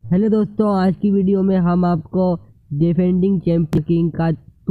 Hello दोस्तों, आज की वीडियो में हम आपको डिफेंडिंग चैंपियन किंग का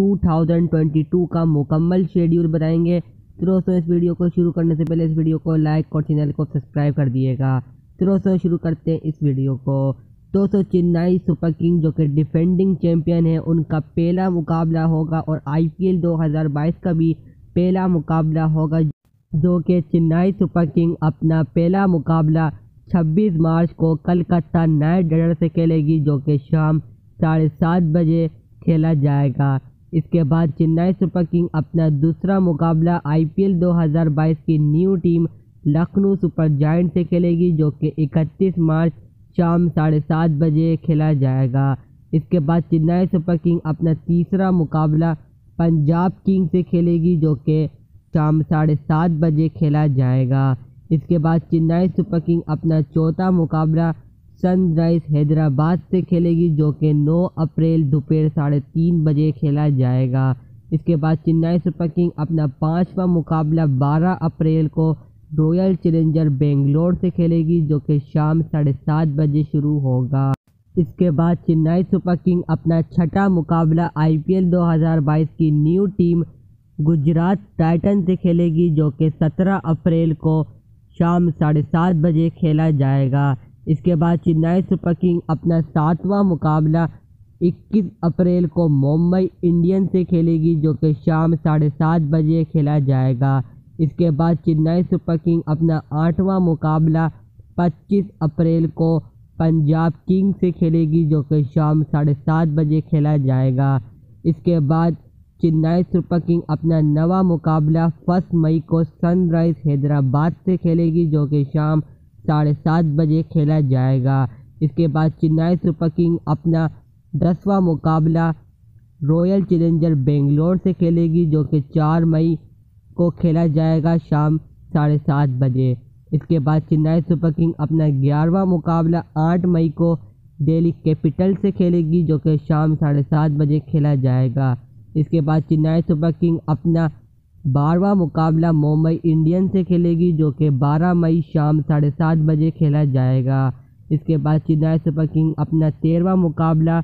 2022 का मुकम्मल शेड्यूल बताएंगे। तो दोस्तों, इस वीडियो को शुरू करने से पहले इस वीडियो को लाइक और चैनल को सब्सक्राइब कर दिएगा। तो दोस्तों, शुरू करते हैं इस वीडियो को। दोस्तों, चेन्नई सुपर किंग जो कि डिफेंडिंग चैंपियन है, उनका पहला मुकाबला होगा और IPL 2022 का भी पहला मुकाबला होगा, जो कि चेन्नई सुपर किंग अपना पहला मुकाबला 26 मार्च को कलकत्ता नाइट राइडर्स से खेलेगी, जो कि शाम 7:30 बजे खेला जाएगा। इसके बाद चेन्नई सुपर किंग अपना दूसरा मुकाबला IPL 2022 की new team Lucknow super giant से खेलेगी, जो कि 31 मार्च शाम 7:30 बजे खेला जाएगा। इसके बाद चेन्नई सुपर किंग अपना तीसरा मुकाबला पंजाब किंग से खेलेगी, जो कि शाम 7:30 बजे खेला जाएगा। इसके बाद चेन्नई सुपर किंग अपना चौथा मुकाबला सनराइज हैदराबाद से खेलेगी, जो कि 9 अप्रैल दोपहर 3:30 बजे खेला जाएगा। इसके बाद चेन्नई सुपर किंग अपना पांचवा मुकाबला 12 अप्रैल को रॉयल चैलेंजर बेंगलोर से खेलेगी, जो कि शाम 7:30 बजे शुरू होगा। इसके बाद चेन्नई सुपर किंग अपना छठा मुकाबला IPL 2022 की न्यू टीम गुजरात टाइटन से खेलेगी, जो कि 17 अप्रैल को शाम 7:30 बजे खेला जाएगा। इसके बाद चेन्नई सुपर किंग अपना सातवां मुकाबला 21 अप्रैल को मुंबई इंडियंस से खेलेगी, जो कि शाम 7:30 बजे खेला जाएगा। इसके बाद चेन्नई सुपर किंग अपना आठवां मुकाबला 25 अप्रैल को पंजाब किंग से खेलेगी, जो कि शाम 7:30 बजे खेला जाएगा। इसके बाद चेन्नई सुपर किंग अपना नवा मुकाबला 1 मई को सनराइज हैदराबाद से खेलेगी, जो कि शाम 7:30 बजे खेला जाएगा। इसके बाद चेन्नई सुपर किंग अपना 10वां मुकाबला रॉयल चैलेंजर बेंगलोर से खेलेगी, जो कि 4 मई को खेला जाएगा शाम 7:30 बजे। इसके बाद चेन्नई सुपर किंग अपना 11वां मुकाबला 8 मई को दिल्ली कैपिटल से खेलेगी, जो कि शाम 7:30 बजे खेला जाएगा। इसके बाद चेन्नई सुपर किंग अपना 12वां मुकाबला मुंबई इंडियंस से खेलेगी, जो कि 12 मई शाम 7:30 बजे खेला जाएगा। इसके बाद चेन्नई सुपर किंग अपना 13वां मुकाबला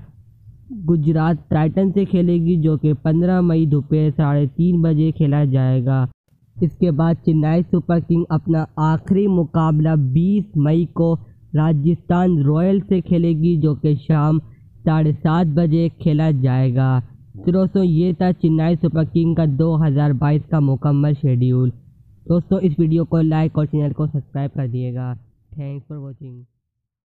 गुजरात टाइटन से खेलेगी, जो कि 15 मई दोपहर 3:30 बजे खेला जाएगा। इसके बाद चेन्नई सुपर किंग अपना आखिरी मुकाबला 20 मई को राजस्थान रॉयल्स से खेलेगी, जो कि शाम 7:30 बजे खेला जाएगा। तो दोस्तों, ये था चेन्नई सुपर किंग का 2022 का मुकम्मल शेड्यूल। दोस्तों, इस वीडियो को लाइक और चैनल को सब्सक्राइब कर दिएगा। Thanks for watching.